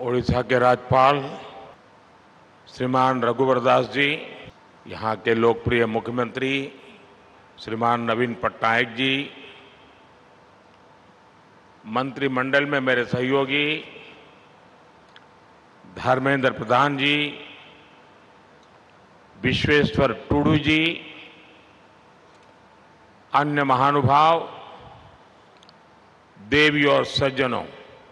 ओडिशा के राज्यपाल श्रीमान रघुवर दास जी, यहाँ के लोकप्रिय मुख्यमंत्री श्रीमान नवीन पटनायक जी, मंत्रिमंडल में मेरे सहयोगी धर्मेंद्र प्रधान जी, विश्वेश्वर टूडू जी, अन्य महानुभाव, देवी और सज्जनों,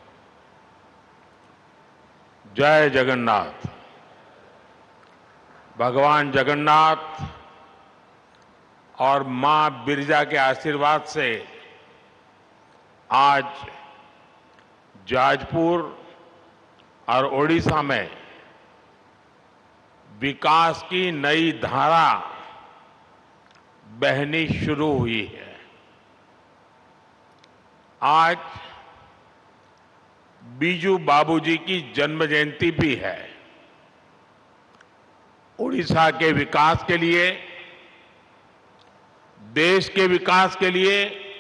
जय जगन्नाथ। भगवान जगन्नाथ और मां बिरजा के आशीर्वाद से आज जाजपुर और ओडिशा में विकास की नई धारा बहनी शुरू हुई है। आज बीजू बाबूजी की जन्म जयंती भी है। ओडिशा के विकास के लिए, देश के विकास के लिए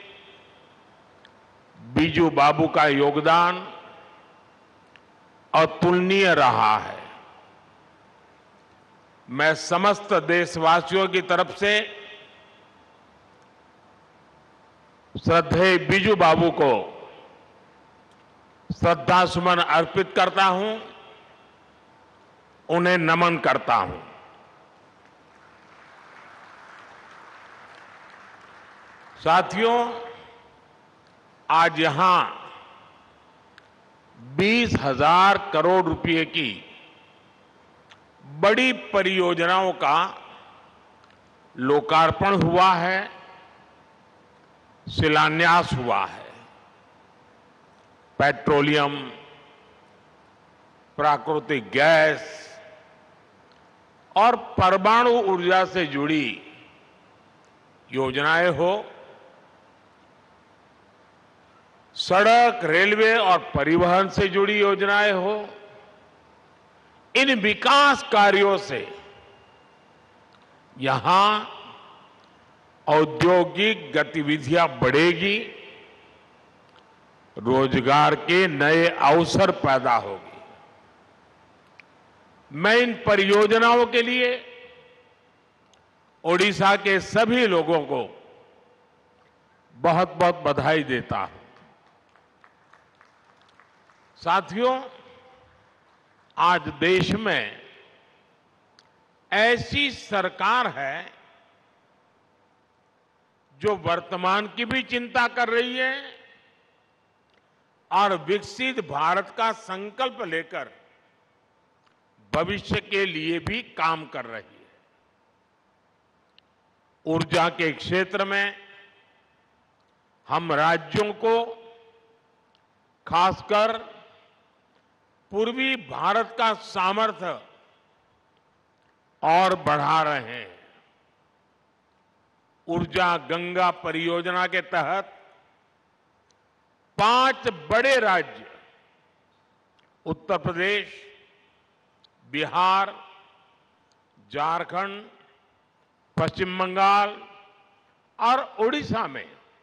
बीजू बाबू का योगदान अतुलनीय रहा है। मैं समस्त देशवासियों की तरफ से श्रद्धेय बीजू बाबू को श्रद्धा सुमन अर्पित करता हूं, उन्हें नमन करता हूं। साथियों, आज यहां 20,000 करोड़ रुपए की बड़ी परियोजनाओं का लोकार्पण हुआ है, शिलान्यास हुआ है। पेट्रोलियम, प्राकृतिक गैस और परमाणु ऊर्जा से जुड़ी योजनाएं हो, सड़क, रेलवे और परिवहन से जुड़ी योजनाएं हो, इन विकास कार्यों से यहां औद्योगिक गतिविधियां बढ़ेगी, रोजगार के नए अवसर पैदा होगी। मैं इन परियोजनाओं के लिए ओडिशा के सभी लोगों को बहुत बहुत बधाई देता हूं। साथियों, आज देश में ऐसी सरकार है जो वर्तमान की भी चिंता कर रही है और विकसित भारत का संकल्प लेकर भविष्य के लिए भी काम कर रही है। ऊर्जा के क्षेत्र में हम राज्यों को, खासकर पूर्वी भारत का सामर्थ्य और बढ़ा रहे हैं। ऊर्जा गंगा परियोजना के तहत 5 बड़े राज्य उत्तर प्रदेश, बिहार, झारखंड, पश्चिम बंगाल और ओडिशा में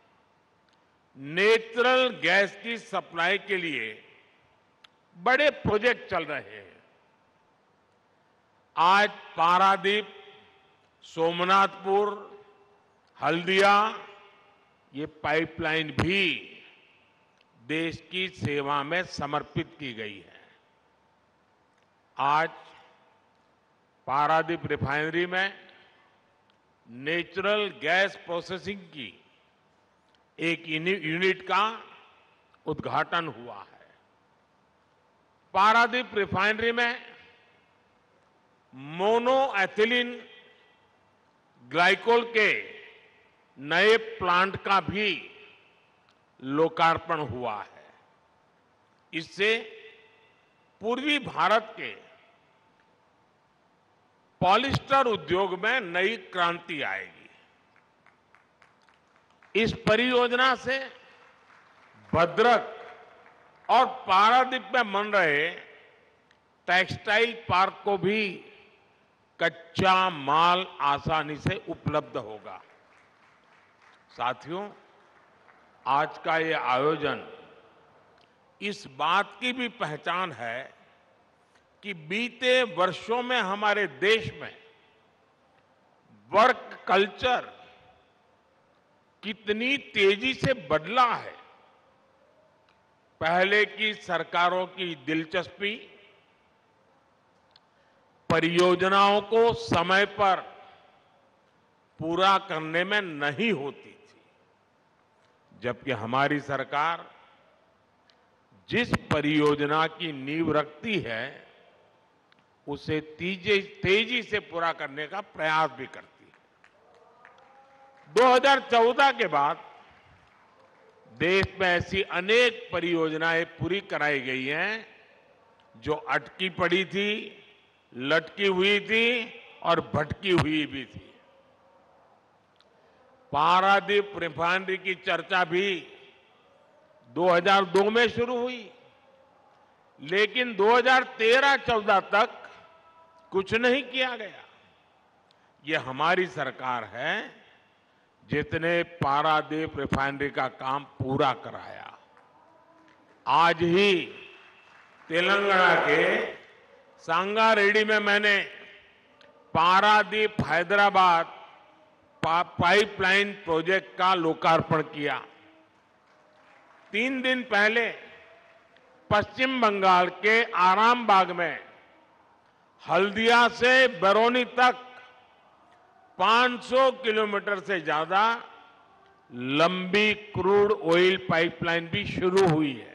नेचुरल गैस की सप्लाई के लिए बड़े प्रोजेक्ट चल रहे हैं। आज पारादीप, सोमनाथपुर, हल्दिया, ये पाइपलाइन भी देश की सेवा में समर्पित की गई है। आज पारादीप रिफाइनरी में नेचुरल गैस प्रोसेसिंग की एक यूनिट का उद्घाटन हुआ है। पारादीप रिफाइनरी में मोनो एथिलीन ग्लाइकोल के नए प्लांट का भी लोकार्पण हुआ है। इससे पूर्वी भारत के पॉलिस्टर उद्योग में नई क्रांति आएगी। इस परियोजना से भद्रक और पारादीप में बन रहे टेक्सटाइल पार्क को भी कच्चा माल आसानी से उपलब्ध होगा। साथियों, आज का ये आयोजन इस बात की भी पहचान है कि बीते वर्षों में हमारे देश में वर्क कल्चर कितनी तेजी से बदला है। पहले की सरकारों की दिलचस्पी परियोजनाओं को समय पर पूरा करने में नहीं होती थी, जबकि हमारी सरकार जिस परियोजना की नींव रखती है उसे तेजी से पूरा करने का प्रयास भी करती है। 2014 के बाद देश में ऐसी अनेक परियोजनाएं पूरी कराई गई हैं जो अटकी पड़ी थी, लटकी हुई थी और भटकी हुई भी थी। पारादीप रिफाइनरी की चर्चा भी 2002 में शुरू हुई, लेकिन 2013-14 तक कुछ नहीं किया गया। ये हमारी सरकार है जिसने पारादीप रिफाइनरी का काम पूरा कराया। आज ही तेलंगाना के सांगारेड्डी में मैंने पारादीप हैदराबाद पाइपलाइन प्रोजेक्ट का लोकार्पण किया। 3 दिन पहले पश्चिम बंगाल के आरामबाग में हल्दिया से बरौनी तक 500 किलोमीटर से ज्यादा लंबी क्रूड ऑयल पाइपलाइन भी शुरू हुई है।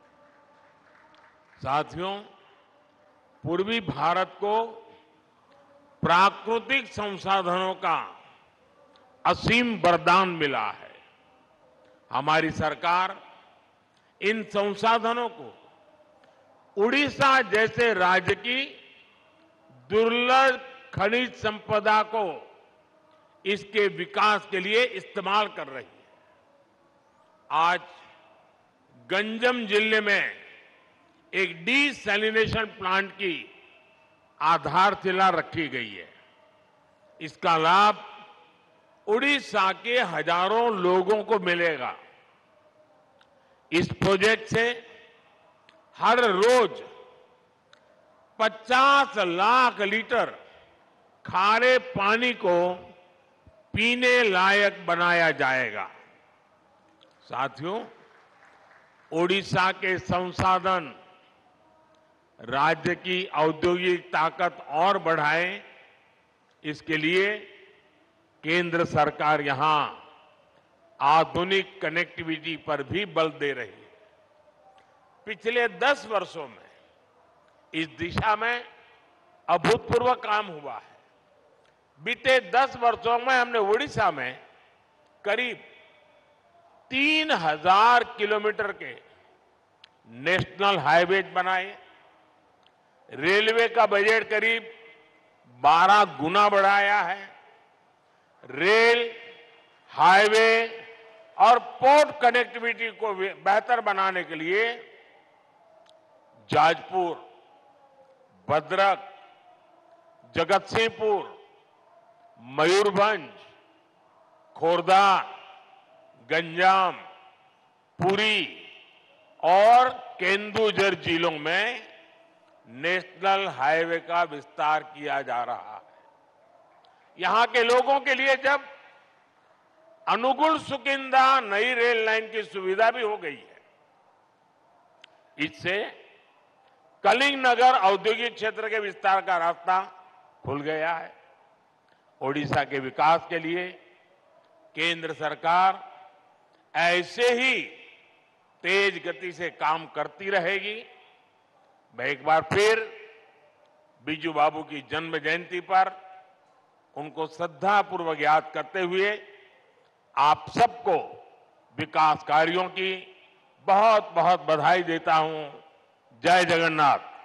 साथियों, पूर्वी भारत को प्राकृतिक संसाधनों का असीम वरदान मिला है। हमारी सरकार इन संसाधनों को उड़ीसा जैसे राज्य की दुर्लभ खनिज संपदा को इसके विकास के लिए इस्तेमाल कर रही है। आज गंजम जिले में एक डिसैलिनेशन प्लांट की आधारशिला रखी गई है। इसका लाभ उड़ीसा के हजारों लोगों को मिलेगा। इस प्रोजेक्ट से हर रोज 50 लाख लीटर खारे पानी को पीने लायक बनाया जाएगा। साथियों, ओडिशा के संसाधन राज्य की औद्योगिक ताकत और बढ़ाएं, इसके लिए केंद्र सरकार यहां आधुनिक कनेक्टिविटी पर भी बल दे रही है। पिछले 10 वर्षों में इस दिशा में अभूतपूर्व काम हुआ है। बीते 10 वर्षों में हमने ओडिशा में करीब 3000 किलोमीटर के नेशनल हाईवे बनाए, रेलवे का बजट करीब 12 गुना बढ़ाया है। रेल, हाईवे और पोर्ट कनेक्टिविटी को बेहतर बनाने के लिए जाजपुर, भद्रक, जगतसिंहपुर, मयूरभंज, खोर्धा, गंजाम, पुरी और केंदुझर जिलों में नेशनल हाईवे का विस्तार किया जा रहा है। यहां के लोगों के लिए जब अनुगुल सुकिंदा नई रेल लाइन की सुविधा भी हो गई है, इससे कलिंग नगर औद्योगिक क्षेत्र के विस्तार का रास्ता खुल गया है। ओडिशा के विकास के लिए केंद्र सरकार ऐसे ही तेज गति से काम करती रहेगी। मैं एक बार फिर बीजू बाबू की जन्म जयंती पर उनको श्रद्धापूर्वक याद करते हुए आप सबको विकास कार्यों की बहुत बहुत बधाई देता हूं। जय जगन्नाथ।